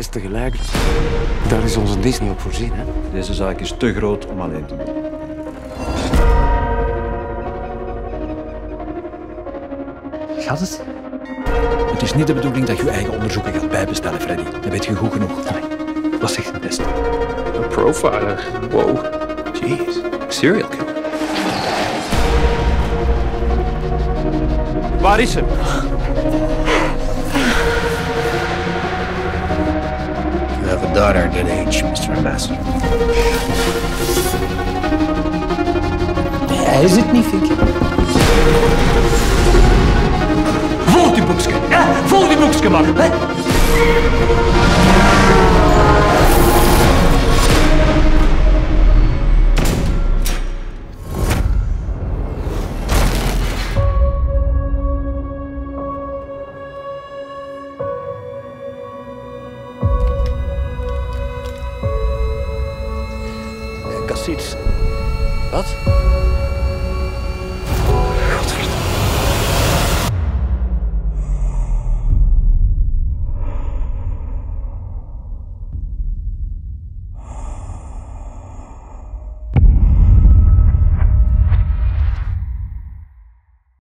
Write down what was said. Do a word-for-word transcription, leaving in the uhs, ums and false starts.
zes tegelijk. Daar is onze Disney op voorzien, hè? Deze zaak is te groot om alleen te doen. Gaat het? Het is niet de bedoeling dat je je eigen onderzoeken gaat bijbestellen, Freddy. Dat weet je goed genoeg. Nee. Wat zegt de test? Een profiler. Wow. Jeez. Serial killer. Waar is ze? You have a daughter at that age, mister Ambassador. Hij is het niet, Vincke. Volg die boekje. Ja, volg die boekje, man. Hè?